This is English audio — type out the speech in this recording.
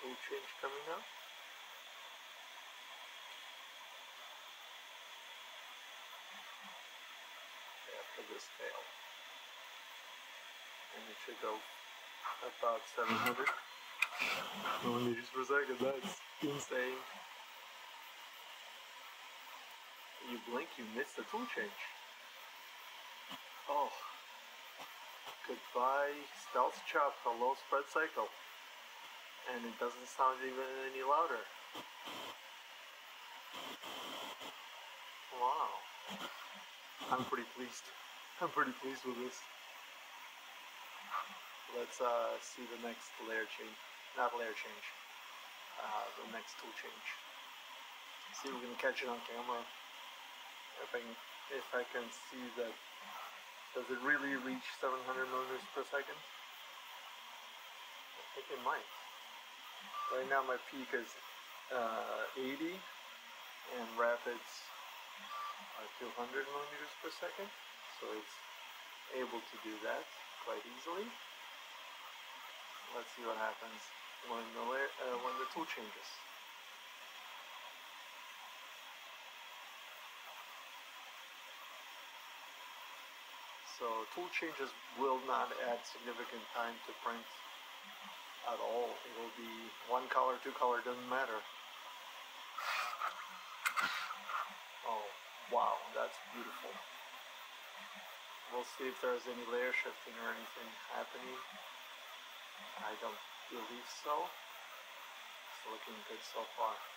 tool change coming up. After this fail. And it should go about 700 millimeters per second. That's insane. You blink, you miss the tool change. Oh. Goodbye, stealthChop. Hello, spreadCycle. And it doesn't sound even any louder. Wow. I'm pretty pleased. I'm pretty pleased with this. Let's see the next layer change. Not layer change. The next tool change. See if we can catch it on camera. If I can see that. Does it really reach 700 millimeters per second? I think it might. Right now my peak is 80 and rapids are 200 millimeters per second. So it's able to do that quite easily. Let's see what happens when the tool changes. So tool changes will not add significant time to print at all. It will be one color, two color, doesn't matter. Oh, wow, that's beautiful. We'll see if there's any layer shifting or anything happening. I don't believe so. It's looking good so far.